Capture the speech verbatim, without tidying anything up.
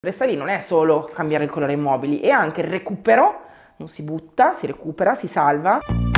Resta lì non è solo cambiare il colore ai mobili, è anche il recupero, non si butta, si recupera, si salva.